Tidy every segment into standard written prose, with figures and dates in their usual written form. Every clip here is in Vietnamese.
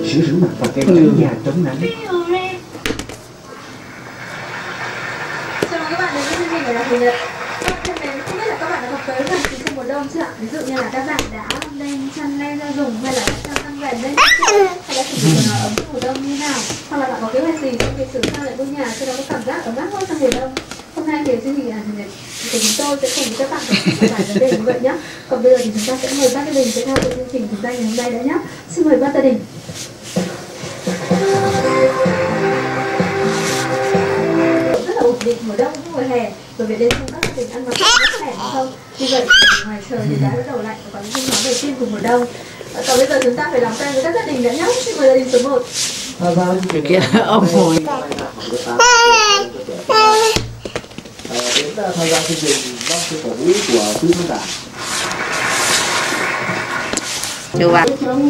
sữa rửa mặt và kem tránh da chống nắng. Chào mừng các bạn đến với chương trình của Đào Thị Nhật. Thân mến, không biết là các bạn đã gặp tới phần gì trong mùa đông chưa ạ? Ví dụ như là các bạn đã đem chăn len ra dùng, hay là đã cho khăn vải lên, hay là chuẩn bị quần áo ấm trong mùa đông như nào, hoặc là bạn có kế hoạch gì trong việc sửa sang lại ngôi nhà cho nó có cảm giác ấm áp hơn trong mùa đông. Hôm nay thì chương trình Đào Thị Nhật của chúng tôi sẽ cùng với các bạn giải bài vấn đề như vậy nhé. Còn bây giờ thì chúng ta sẽ mời bác gia đình sẽ theo dõi chương trình của ngày hôm nay đã nhé. Xin mời bác gia đình. Ổn định mùa đông cũng mùa hè, bởi vì đây trong các gia đình ăn mặc rất khỏe đúng không? Vì vậy ngoài trời thì đã bắt đầu lạnh và có những tiếng nói đầu tiên của mùa đông. Còn bây giờ chúng ta phải làm quen với các gia đình đã nhé. Xin mời gia đình số 1. Kiểu kia ông ngồi. Đến tham gia chương trình bác sĩ cổ vũ của quý khán giả. Chưa bạn.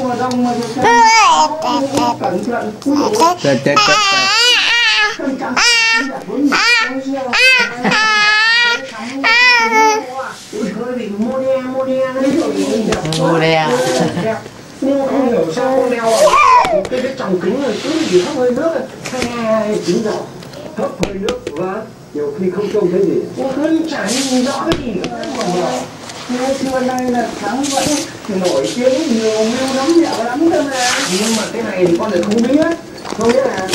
Mô đe. Nhưng mà không hiểu sao con đeo cái tròng kính này cứ gì hấp hơi nước hay chính rõ hấp hơi nước và nhiều khi không trông thấy gì. Cứ chả nhìn rõ cái gì nữa mà như xưa đây là sáng vẫn nổi tiếng nhiều mưu lắm dẻo lắm cơ mà. Nhưng mà cái này thì con lại không biết. Không biết là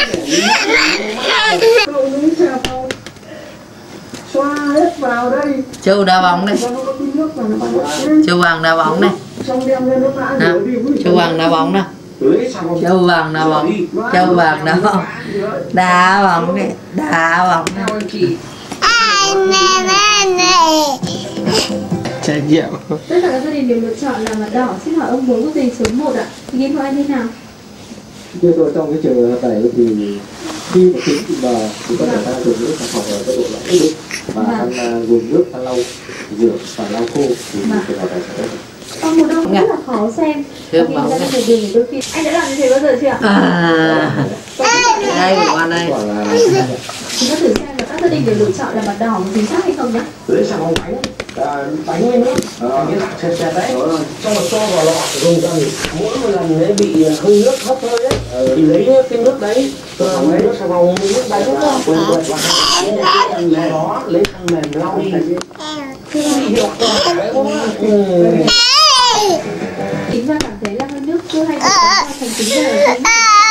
câu núi sao không xoa hết vào đây. Châu đá bóng đây. Châu vàng đá bóng đây. Châu vàng đá bóng đây. Châu vàng đá bóng. Châu vàng đá bóng. Đá bóng đây. Đá bóng đây. Trải nghiệm. Tất cả các gia đình đều lựa chọn là mặt đỏ. Xin hỏi ông muốn có gì số 1 ạ? Ý kiến của anh như nào? Theo tôi trong cái trường hợp này thì khi mà kính bị mờ thì có thể ta dùng nước xà phòng ở tốc độ lại ít và khăn dùng nước khăn lau rửa và lau khô thì trường hợp này sẽ Ông mùa đông rất là khó xem. Khi ra trên đường đôi khi anh đã làm như thế bao giờ chưa ạ? Đây của con đây. Chúng ta thử xem là các gia đình đều lựa chọn là mặt đỏ chính xác hay không nhé. lấy xà phòng bánh với nước cái lạc xe đấy xong rồi cho vào lọ dùng cho mỗi một lần đấy bị hơi nước hấp hơi đấy thì lấy cái nước đấy lấy nước xà phòng nước đánh quần quật và đó lấy khăn mềm lau đi hiệu quả đấy Chính ra cảm thấy là hơi nước chưa hay được thành chính rồi các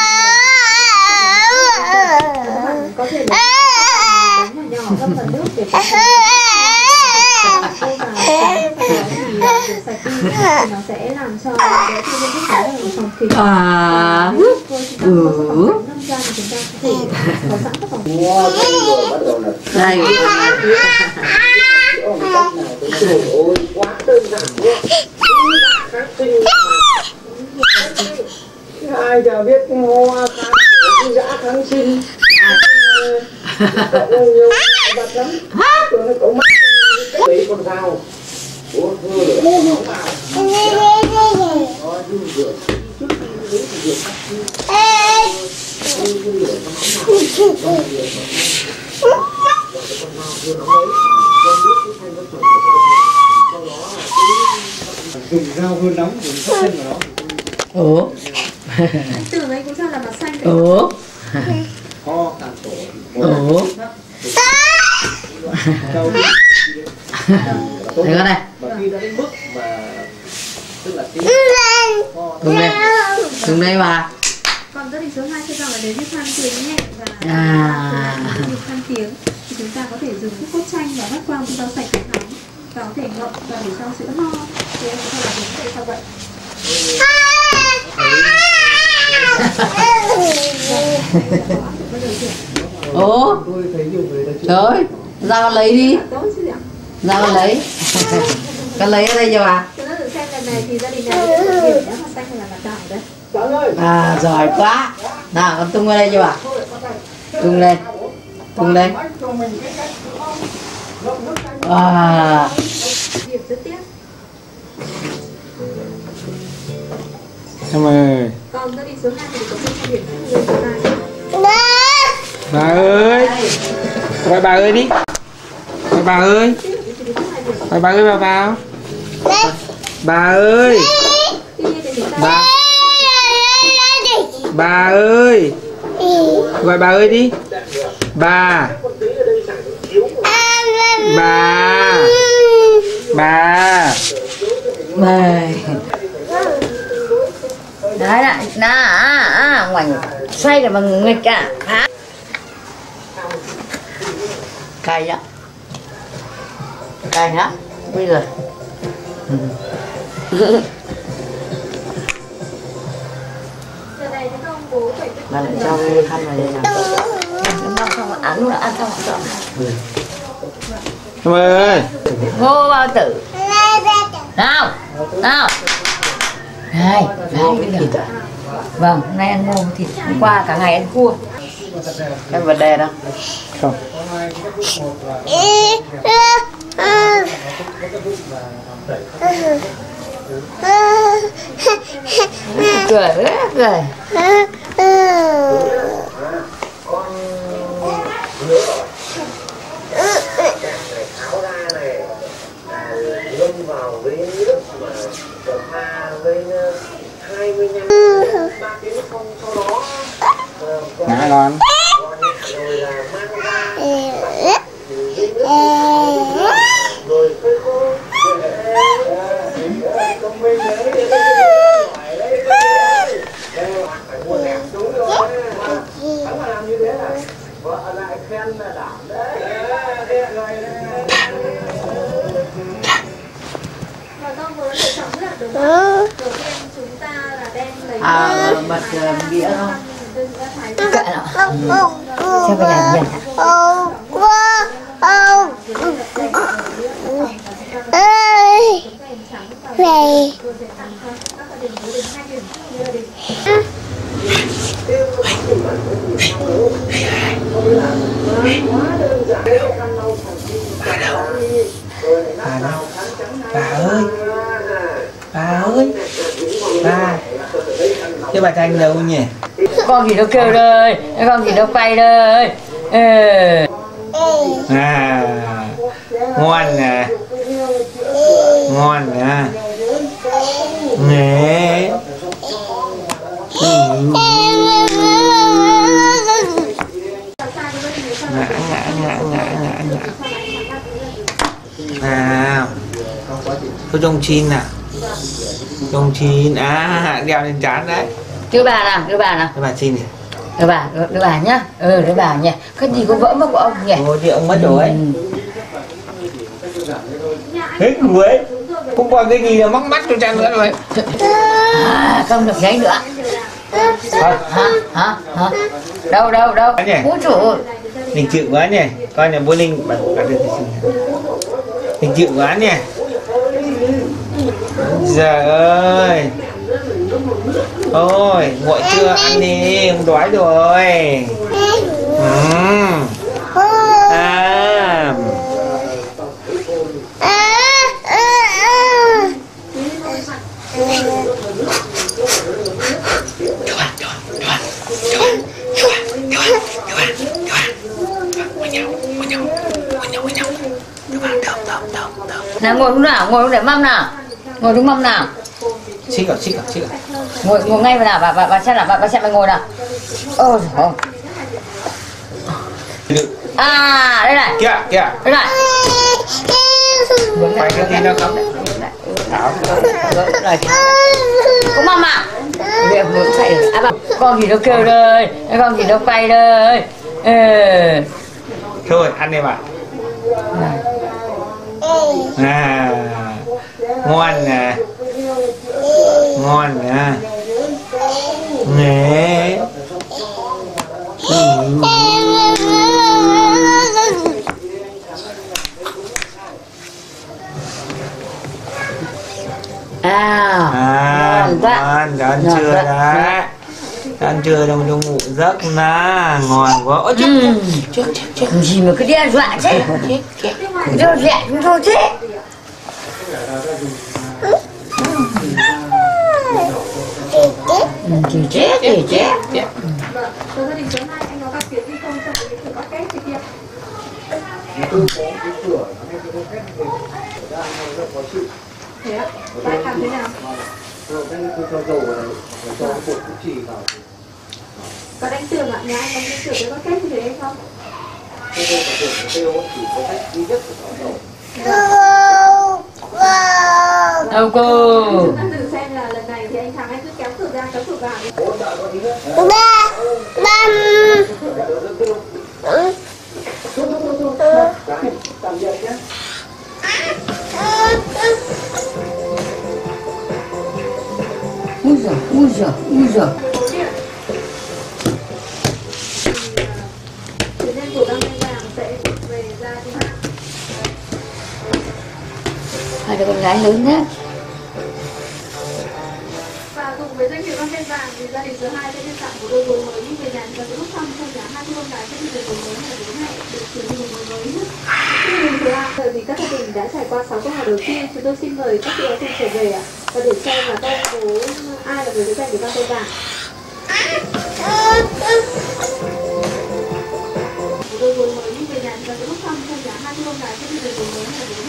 bạn có thể là đánh nhỏ trong phần nước để sạch đi thì nó sẽ làm cho cái thiên nhiên rất là phòng kính. Năm ra thì chúng ta có thể có sẵn các phòng Đây. ôi quá đơn giản luôn. Ai chả biết hoa kháng khổ dã kháng sinh nhiều vật lắm rồi nó có mắt lấy con dao của thưa lửa nóng vào rửa trước khi lấy thì rửa sắc dùng dao hương nóng dùng sắc xanh vào đó. Ủa. anh tưởng anh cũng cho là mặt xanh. Ủa. Ho tàn phổi. Ủa. Đây con này. Và khi đã đến mức mà tức là cái Đúng đây. Đúng đây bà. Còn gia đình số 2 cho rằng là nếu như than tiếng nhẹ và than tiếng thì chúng ta có thể dùng thuốc cốt chanh và hất quang rau sạch để thắng và có thể ngậm và để cho sữa ho thì em có thể làm đúng vậy sao vậy? Ủa. Trời, ra con lấy đi. Ra con lấy. Con lấy ở đây cho bà. Chúng ta thử xem lần này thì gia đình này có điểm đã mặt xanh hay là mặt đỏ đấy. À giỏi quá. Nào con tung qua đây cho bà. Tung lên. Tung lên. Điểm rất tiếc. Em ơi. Còn gia đình số 2 thì có thêm điểm người số 2. Bà ơi. Gọi bà ơi đi. Gọi bà ơi. Gọi bà ơi vào vào. Bà ơi. Bà. Bà ơi. Gọi bà ơi đi. Bà. Bà. Bà. Mày. Đấy lại na ngoảnh xoay rồi bằng nghịch cả. Cay đó. Cay nhá. Bây giờ. Bà lại cho cái khăn vào đây nào. Không ăn luôn, ăn xong rồi. Em ơi. Ngô bao tử. Nào. Nào. Này, thịt à? Vâng, hôm nay ăn ngô thịt. Hôm qua cả ngày ăn cua. Em vật đề đâu? Không. Cười, cười. Tháo ra này ngâm vào với nước mà pha với 25 3 tiếng không, sau đó Ngã ngon. rồi là mang ra rồi phơi khô. Công minh đấy, phải mua nẹp xuống rồi. Hắn mà làm như thế là vợ lại khen là đảm đấy. Và con vừa lựa chọn rất là đúng. Đầu tiên chúng ta là đem lấy bật đĩa không? Kệ nào. Xem cái này nhìn. Này. Bà ơi. Bà ơi. Bà. Thế bà Thanh đâu nhỉ? Con gì nó kêu đây, con gì nó quay đây. À. Ngon nè. Ngon nè. Nè. Ngã. Nào. Có trông chín nào. Trông chín. À, đeo lên trán đấy. Đưa bà nào. Đưa bà xin đi. Đưa bà nhá. Đưa bà nhỉ. Cái gì có vỡ mất của ông nhỉ? Ôi thì ông mất rồi. Hết người. Không còn cái gì là móc mắt cho cha nữa rồi. Không được nháy nữa. Hả? Đâu? Bố chủ. Mình chịu quá nhỉ. Coi nhà bố Linh bà được mình chịu quá nhỉ. Trời ơi. Thôi, nguội chưa ăn đi, không đói rồi. À. Nào ngồi lúc nào, ngồi lúc để mâm nào. Ngồi đúng mâm nào. Xích à. Ngồi ngay vào nào, bà xem nào, bà xem mày ngồi nào. Ôi không. À, đây này. Kìa. Đây này. Quay cái gì đâu không? Có mâm à? Việc muốn chạy được. À, con gì nó kêu đây, con gì nó quay đây. Thôi, ăn đi bà. À. Ngon nè. Nè. Ngon quá. Ngon, ăn trưa đấy. Ăn trưa đồng trong ngủ giấc na, ngon quá. Ôi chết. Gì mà cứ đe dọa chứ. Đe dọa chúng tôi chứ. Thì chết. Tôi gia đình sớm nay anh có gặp việc đi không trong cái việc có cách thực hiện. Thế ạ? Bạn cảm thấy nào? Tôi cho dầu vào đấy, cho bột củ chỉ vào. Còn anh Tường ạ, nhà anh có Tường có cách gì em không? Cái tôi có tưởng kêu chỉ có cách duy nhất của nó thôi. Đâu cô. Chúng ta thử xem là lần này thì anh thắng anh cứ kéo cửa ra, kéo cửa vào. Hỗ trợ có tí nữa. Tạm biệt nhé. Ui giời, ui giời, ui giời. Thế nên của băng vàng sẽ về ra đi hạ. Hai đứa con gái lớn nhá. Và cùng với danh hiệu băng vàng thì gia đình thứ hai sẽ nhân tặng một đôi gối mới đi về nhà và lúc xong trong giá hai cô con gái sẽ đi về gối mới là bố mẹ được chuyển đi gối mới nhất. Thứ ba, bởi vì các gia đình đã trải qua 6 câu hỏi đầu tiên, chúng tôi xin mời các chị em trở về ạ. Và để xem là con bố ai là người sẽ giành được băng vàng. Một đôi gối mới đi về nhà và lúc xong trong giá hai cô con gái sẽ đi về gối mới là bố